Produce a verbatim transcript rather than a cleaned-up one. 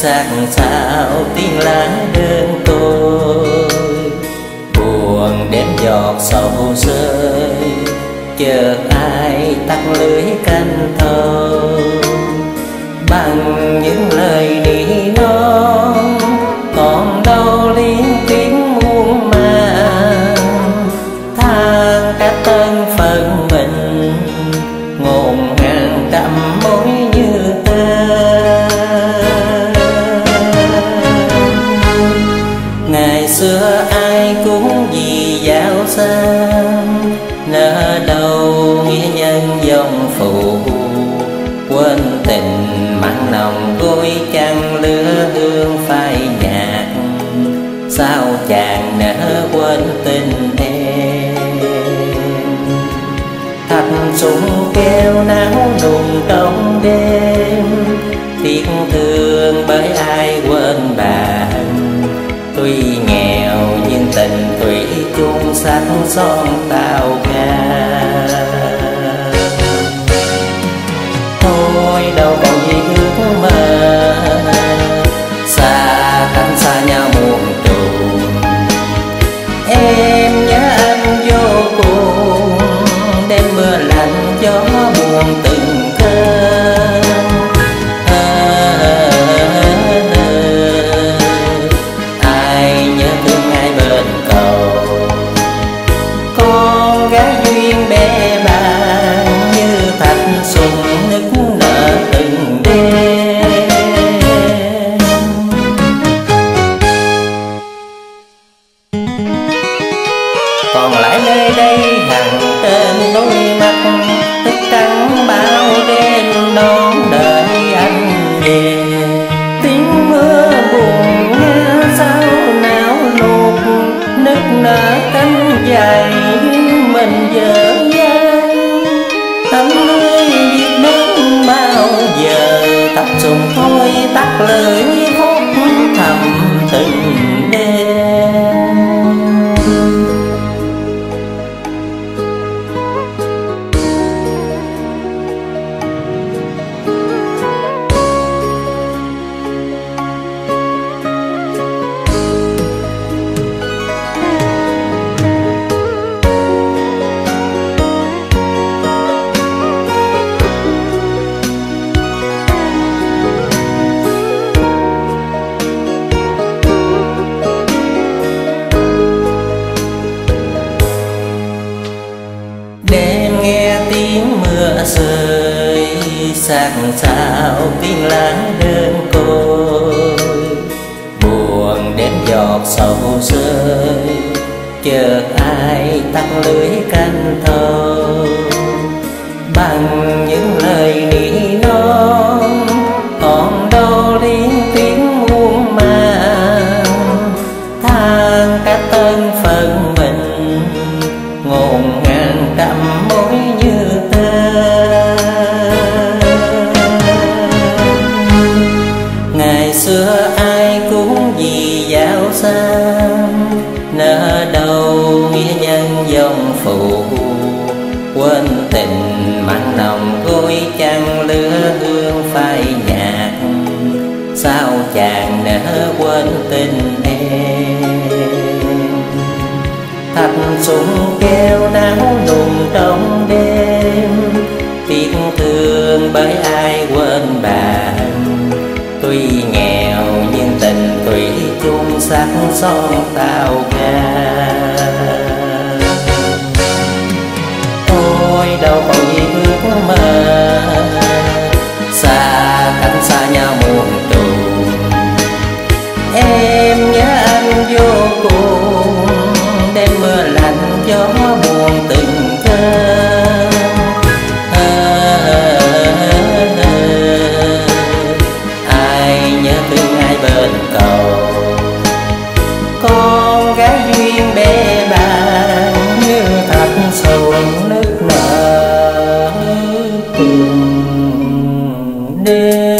sắc sao tiếng lá đơn tôi, buồn đến giọt sầu rơi, chờ ai tắt lưới canh thâu. Bằng những lời nỉ non còn đâu liên tiếng muôn màng, than cả tân phận mình ngổn ngang đậm mối như tơ. Ngày xưa ai cũng vì giàu sang, nỡ đâu nghĩa nhân dòng phụ, quên tình mặn nồng gối chăn lửa hương phai nhạt. Sao chàng nỡ quên tình em, thạch súng kêu náo nùng trong đêm, tiếc thương bởi ai quên bạn. Tuy nghèo nhưng tình thủy chung sắc son tao ca. Thôi đâu còn gì ước mơ, xa cách xa nhau muôn trùng. Em nhớ anh vô cùng, đêm mưa lạnh gió buồn từng cơn. Ai nhớ thương ai bên cầu, con gái duyên bé bàng như thạch sùng nức nở từng đêm. Còn lại nơi đây hằng tên đôi mắt, thức trắng bao đêm non đợi anh về. Tiếng mưa buồn nghe sao não nuột, nức nở cánh dài mình dở dang. Tấm lưới biết đến bao giờ, tập sùng thôi tắt lời khóc thầm từng đêm. Đêm nghe tiếng mưa rơi, sắc sao tiếng lá đơn côi, buồn đến giọt sầu rơi, chờ ai tắt lưới canh thâu. Bằng những lời nỉ non còn đâu liên tiếng muôn màng, than cả tân phận mình ngổn ngang đậm mối như tơ. Ngày xưa ai cũng vì giàu sang, nỡ đâu nghĩa nhân dòng phụ, quên tình mặn nồng gối chăn lửa hương phai nhạt. Sao chàng nỡ quên tình em, thạch súng kêu náo nùng trong đêm, tiếc thương bởi ai quên bạn. Tuy nghèo nhưng tình thủy chung sắc son tao ca. Thôi đâu còn gì ước mơ, xa cách xa nhau muôn trùng. Em nhớ anh vô cùng, đêm mưa lạnh gió buồn từng cơn. Ai nhớ thương ai bên cầu, con gái duyên bé bàng như thạch sùng nức nở từng đêm.